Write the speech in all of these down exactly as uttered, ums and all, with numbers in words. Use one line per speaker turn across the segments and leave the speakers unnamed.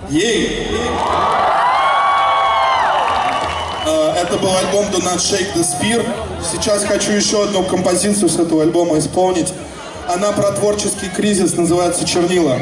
Ей! Это был альбом Do Not Shake the Spear. Сейчас хочу еще одну композицию с этого альбома исполнить. Она про творческий кризис, называется «Чернила».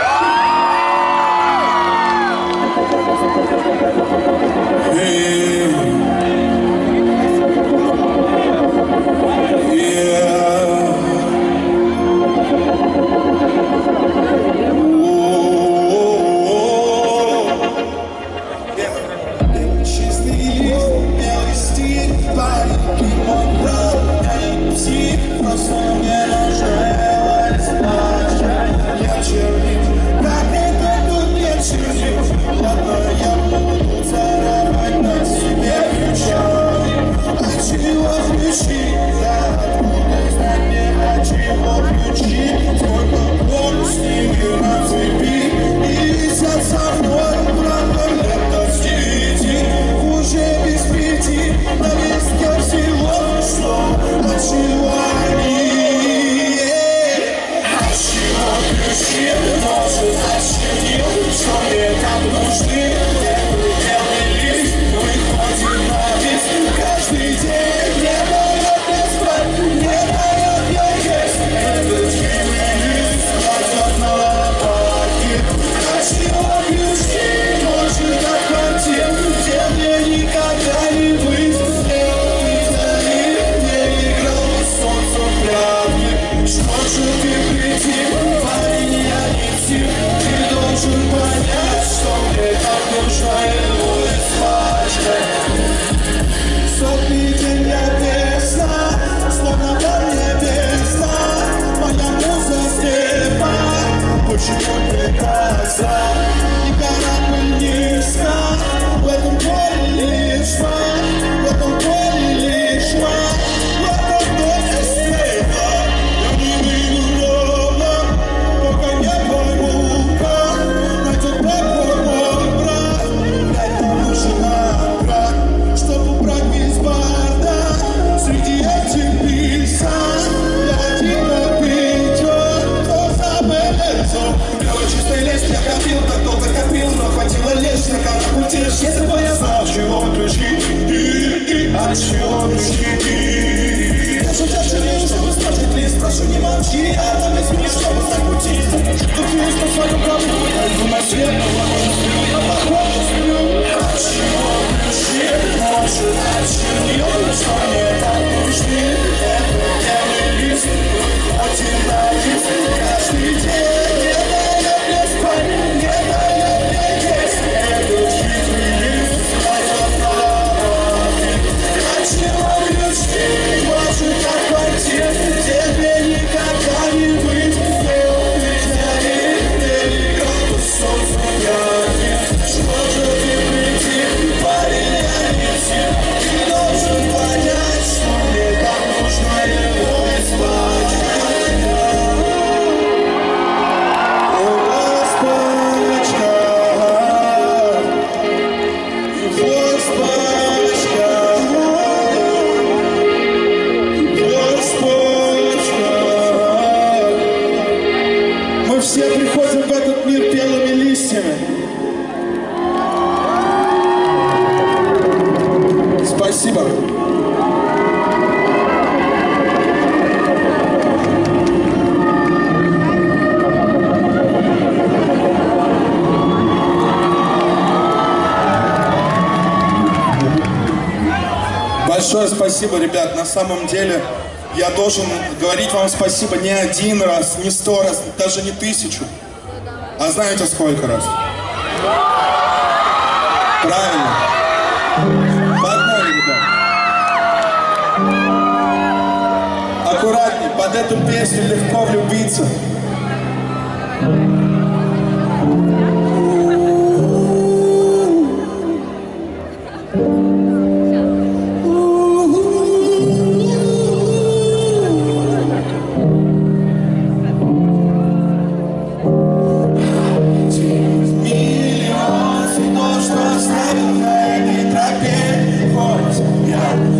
Большое спасибо, ребят. На самом деле, я должен говорить вам спасибо не один раз, не сто раз, даже не тысячу. А знаете, сколько раз? Правильно. Погнали, ребят. Аккуратней, под эту песню легко влюбиться.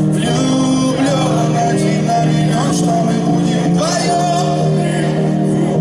Влюблен один на миллион, что мы будем вдвоем.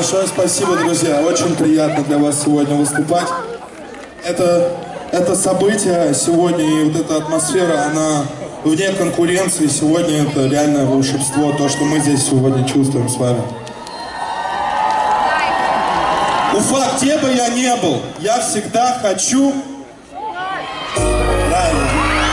Большое спасибо, друзья. Очень приятно для вас сегодня выступать. Это, это событие сегодня и вот эта атмосфера, она вне конкуренции. Сегодня это реальное волшебство, то, что мы здесь сегодня чувствуем с вами. Уфа, где бы я ни был, я всегда хочу... Правильно.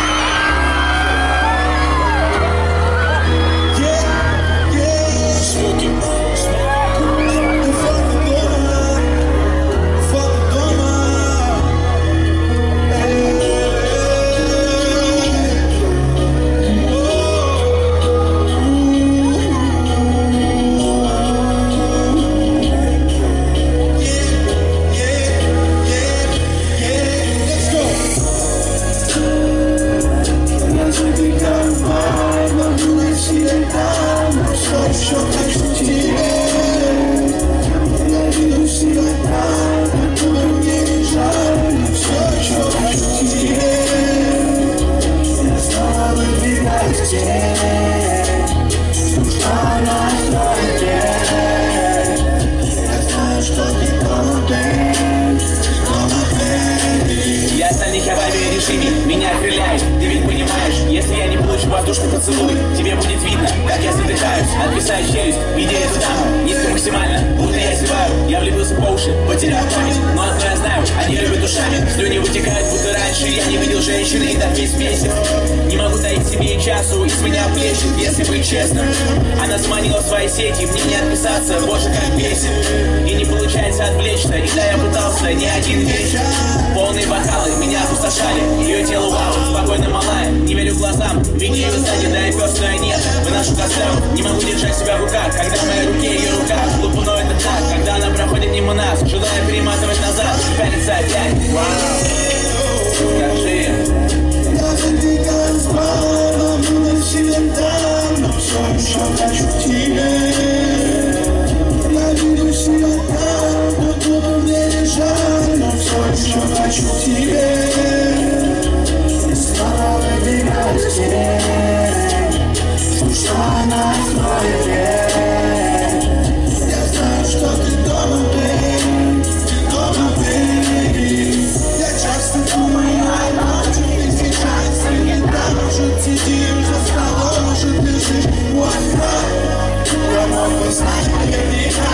Я остальных аварий решений, меня окрыляешь. Ты ведь понимаешь, если я не получу воздушный поцелуй, тебе будет видно, как я задыхаюсь, отвисаю челюсть, видя эту даму, низко максимально, будто я зеваю. Я влюбился по уши, потерял память, но одно я знаю, они любят ушами. Слюни вытекают, будто раньше я не видел женщины и так весь месяц. Не могу дать себе и часу, из меня плещет, если быть честным. Она заманила в свои сети, мне не отписаться, боже, как бесит. И не получается отвлечься, и да, я пытался не один вечер. Полные бокалы меня опустошали, ее тело вау, спокойно малая, не верю глазам, видя ее сзади, да и пёстрая нет. Выношу кострам, не могу держать себя в руках, когда в моей руке ее рука, глупо, но это так, когда она проходит мимо нас, желая перематывать назад, пялится опять. Вау, скажи.
Я задвигаю спал, но буду сильным там, но все еще хочу к тебе. Я виду себя там, но буду мне лежать, но все еще хочу к тебе. И снова выбегаю к тебе, что она откроет дверь. Я знаю, что ты дома, baby, ты дома, baby. Я часто думаю о ночи, ты сейчас всегда, может, сидим за столом, может, лежишь у окна. Я мог бы знать наверняка,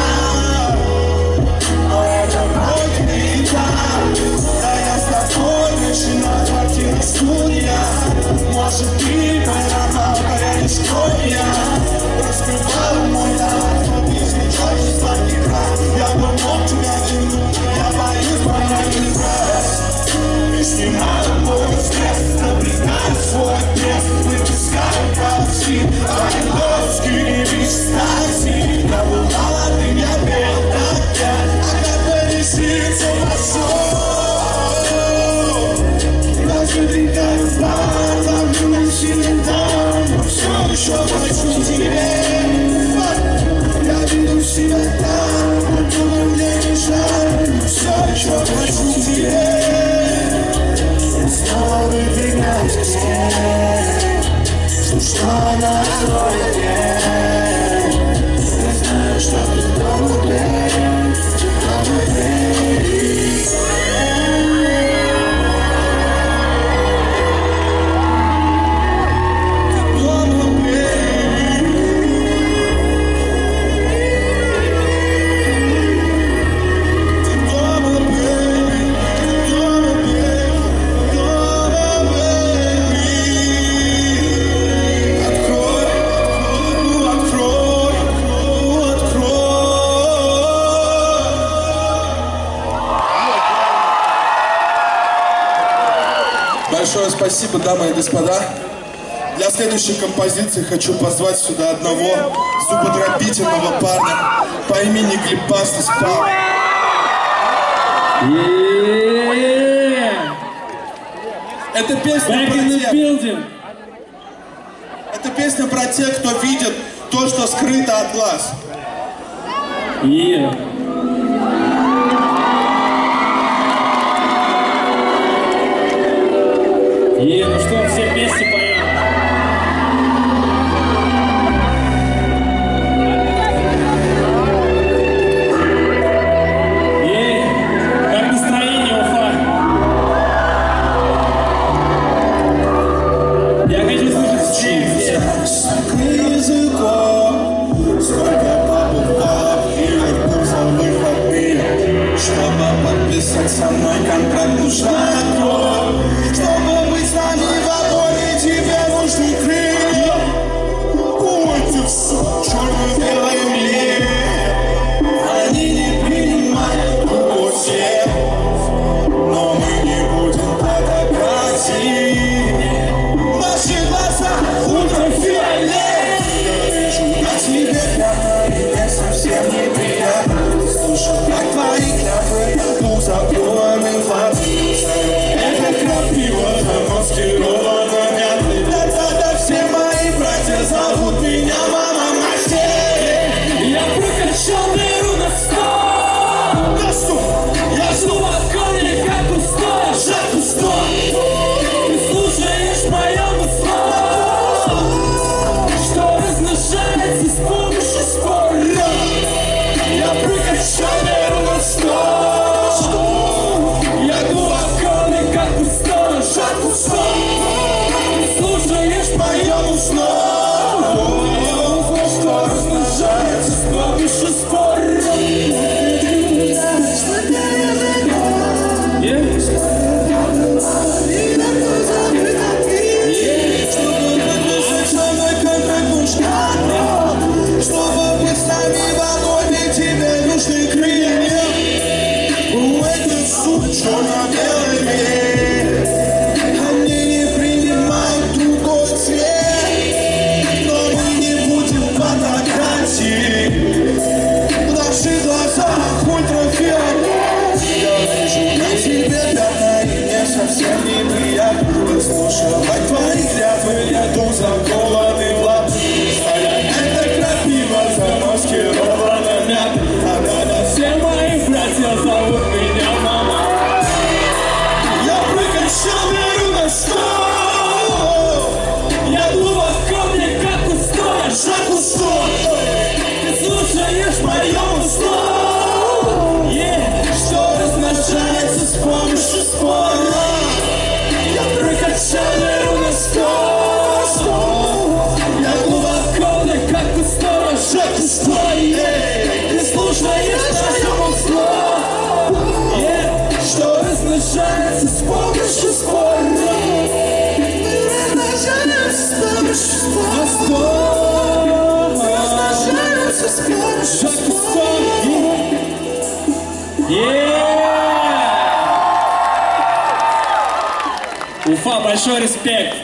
но это вроде не так. Да я с тобой начинаю квартира студия. Может, ты поймал, я не школья. Раскрывал мой талант, но без ничего не сладких раз. Я бы мог тебя тянуть, я боюсь понять раз. И снимаю мой стресс, наблюдаю свой пресс, выпускаю токсин, ангеловский ревиш стаси. Я была, ты не пел так я, а как бы ресницы пошел. Я задвигаю бар, ловлю на сильный дом, но все еще хочу к тебе. Я веду себя так, но буду мне лежать, но все еще хочу к тебе. Я снова выдвигаюсь к тебе, что она откроет дверь. Я знаю, что ты дома, baby, ты дома, baby.
Большое спасибо, дамы и господа. Для следующей композиции хочу позвать сюда одного зубодробительного парня по имени Глебастас Павел. Это песня про тех, это песня про тех, кто видит то, что скрыто от глаз.
Yeah. И ну что, все вместе поем. Уфа, большой респект.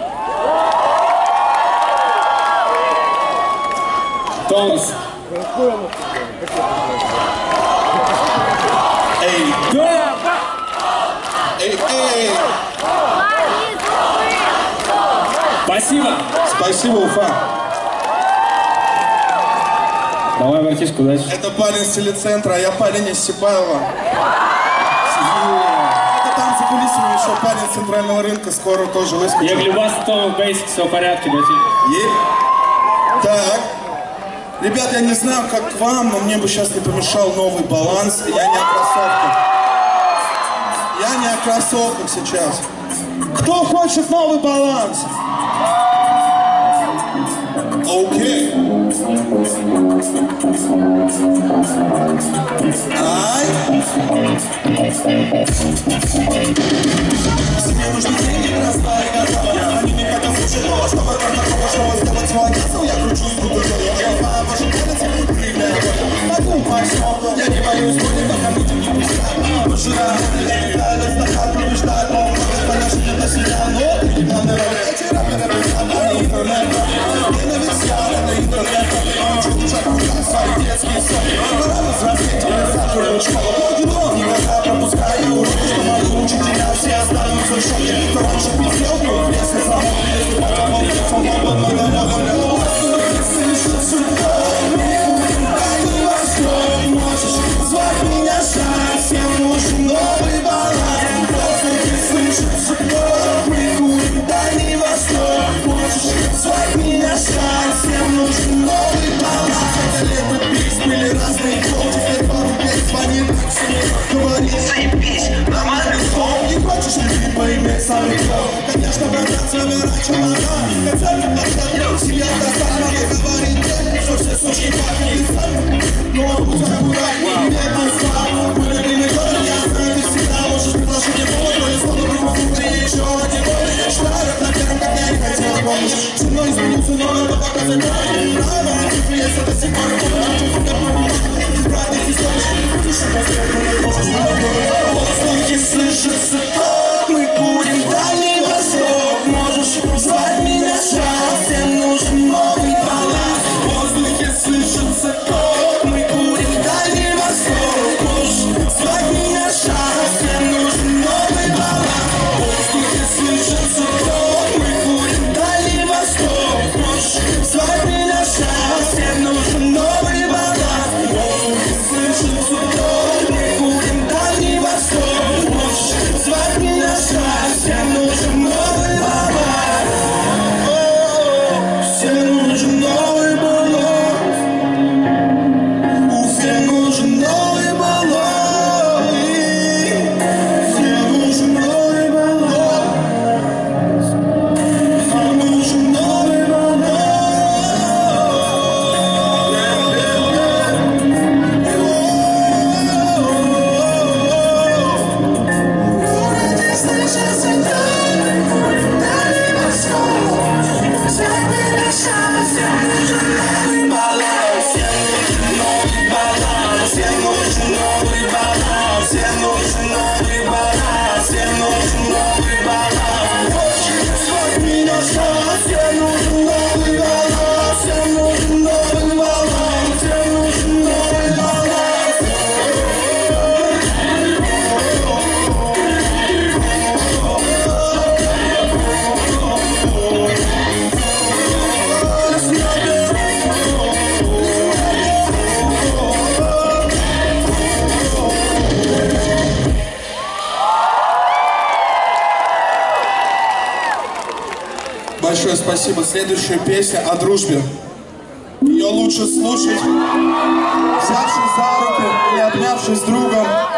Тонус.
Эй,
Да!
эй, эй!
Спасибо.
Спасибо, Уфа.
Давай, братишка, удачи.
Это парень с телецентра, а я парень из Сибаева. Это там за кулисами еще парень с центрального рынка, скоро тоже выскочит.
Я Глебас, Том, Бейсик, все в порядке, братишка.
Е- Так. Ребят, я не знаю, как к вам, но мне бы сейчас не помешал новый баланс. Я не о кроссовках. Я не о кроссовках сейчас. Кто хочет новый баланс? Окей. Ай. Мне нужны деньги, распай готова. Они не хотят слушать, но чтобы такого, чтобы сделать свой отец, я кручусь, буду делать. Я вам ваши танцы, прыгая. Пойду пошел, я не боюсь, боли, пока людям не пускай. Пожираю, реально стакан побеждает, но он понятно, это себя, но не надо роль. Эти рэперы писали, они интернет, ненависть я, это интернет. Чуть шаг в свои детские соки. Пора взрослеть, я закрою школу. Но никогда пропускаю уроки, что мои учителя все останутся в шоке. Кто раньше писал, кто вместо замок, если пока молчит, он оба много много. Слышится дом, дальний восток. Можешь звать меня шанс, всем нужен новый баланс. Воздухе слышится дом, мы курим дальний восток. Можешь звать меня шанс, всем нужен новый баланс. Это лето пикс, были разные годы, теперь пару песен звонит, говорит, заебись, нормальный сон. Не хочешь ли ты поиметь самый клёв? Конечно, братан, забирай чемодан. Концерт обстоял, семья достаточно. Говорит, что все сучки пахнет сами. Но будь аккуратней, не отстал. Мой любимый город, я знаю, ты всегда можешь предложить мне повод. Но я снова друг, ты еще один год. Считаю, на первом, как я и хотел, помнишь. Со мной изменился, но это показать правильно. Правильно, цифры есть, это до сих пор не правильных историй. Слушай, посмотри, воздухе слышится ток. Мы курим дальний восток. Можешь звать меня шаг, всем нужен новый баланс. В воздухе слышится ток. Мы курим дальний восток. Можешь звать меня шаг, всем нужен новый баланс. В воздухе слышится ток. Мы курим дальний восток. Можешь звать меня шаг, всем нужен новый баланс. В воздухе слышится ток. Мы курим дальний восток. Можешь звать меня шаг, всем нужен новый баланс. Всем нужен новый баланс. Всем нужен новый баланс. Всем нужен новый баланс. Всем нужен новый баланс. Большое спасибо. Следующая песня о дружбе. Ее лучше слушать, взявшись за руку или обнявшись с другом.